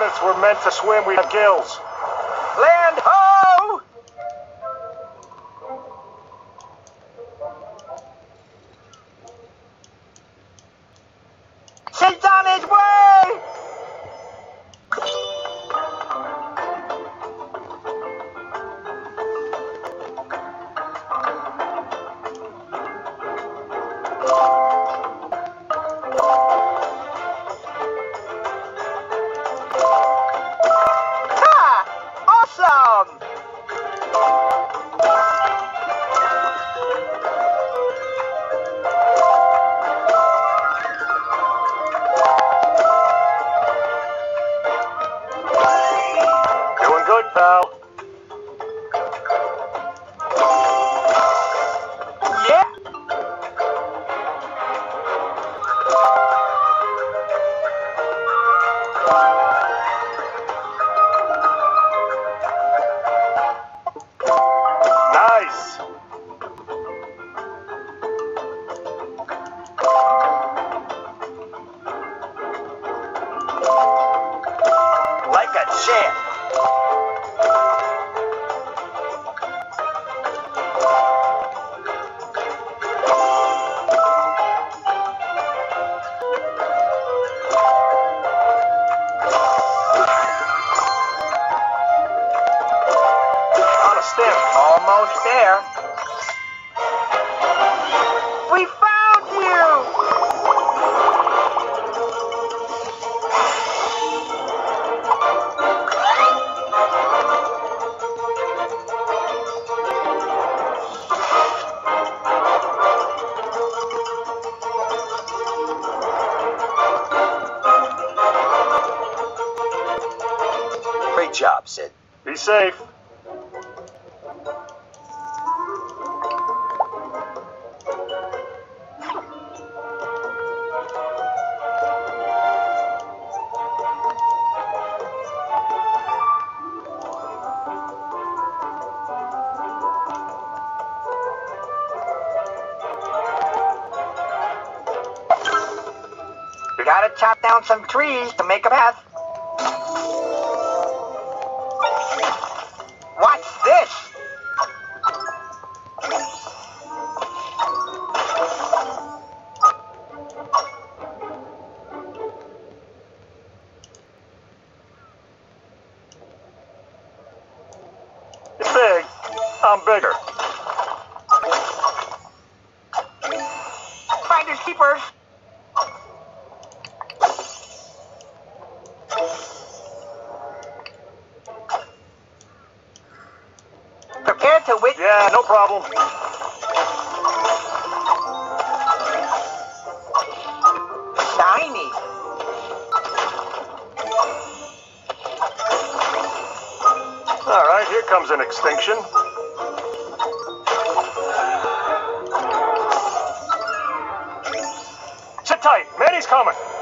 mammoths were meant to swim, we have gills. Land ho! Sid's on his way! Awesome! Doing good, pal. Yeah! Nice. Like a champ. On a stem. Almost there. We found you! Great job, Sid. Be safe. We gotta chop down some trees to make a path. What's this? It's big. I'm bigger. Finders keepers. Prepare to witness. Yeah, no problem. Shiny. All right, here comes an extinction. Sit tight. Manny's coming.